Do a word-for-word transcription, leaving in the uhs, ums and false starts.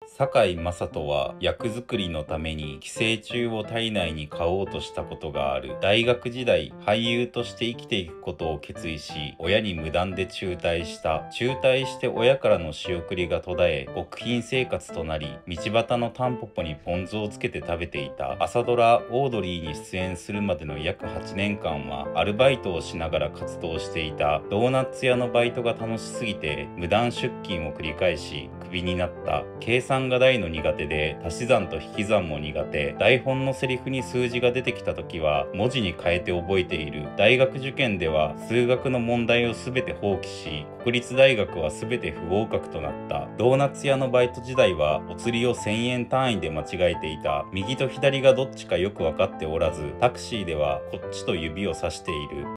堺雅人は役作りのために寄生虫を体内に飼おうとしたことがある。大学時代、俳優として生きていくことを決意し、親に無断で中退した。中退して親からの仕送りが途絶え、極貧生活となり、道端のタンポポにポン酢をつけて食べていた。朝ドラオードリーに出演するまでの約はちねんかんは、アルバイトをしながら活動していた。ドーナツ屋のバイトが楽しすぎて、無断出勤を繰り返し、クビになった。計算が大の苦手で、足し算と引き算も苦手。台本のセリフに数字が出てきた時は文字に変えて覚えている。大学受験では数学の問題を全て放棄し、国立大学は全て不合格となった。ドーナツ屋のバイト時代はお釣りをせんえん単位で間違えていた。右と左がどっちかよく分かっておらず、タクシーではこっちと指をさしている。